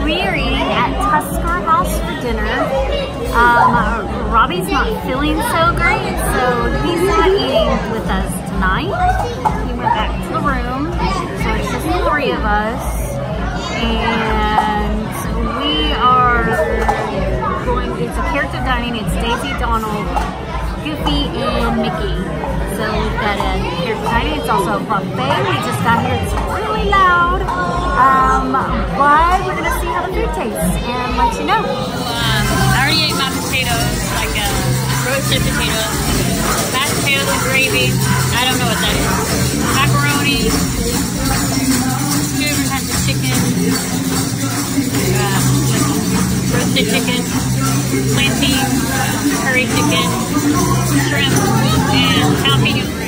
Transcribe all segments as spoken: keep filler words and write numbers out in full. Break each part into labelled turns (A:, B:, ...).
A: we are eating at Tusker House for dinner. Um, Robbie's not feeling so great, so he's not eating with us tonight. He went back to the room, so it's just the three of us. And we are going, it's a character dining, it's Daisy, Donald, Goofy, and Mickey. So we've got a character dining, it's also a buffet. We just got here, it's really loud. Um, but we're gonna see how the food tastes and let you know.
B: Um, I already ate my potatoes, like uh, roasted potatoes, mashed potatoes and gravy. I don't know what that is. Macaroni, two different kinds of chicken, uh, roasted chicken, plantain, curry chicken, shrimp, and jalapeno bread.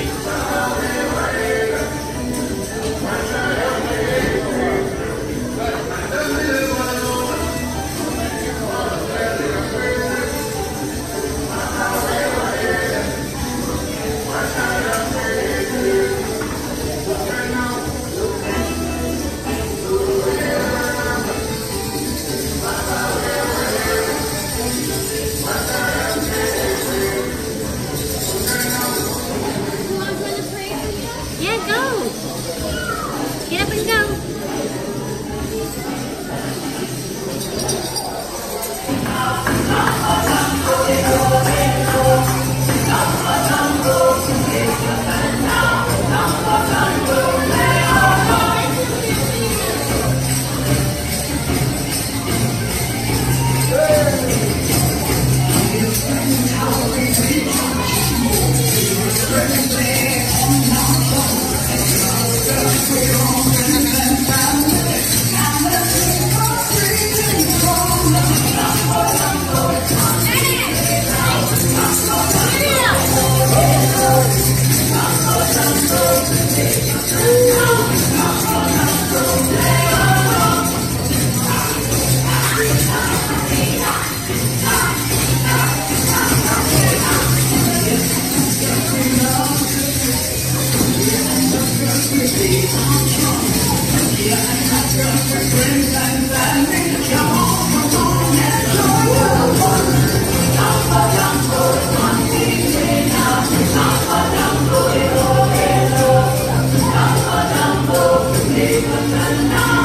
C: Even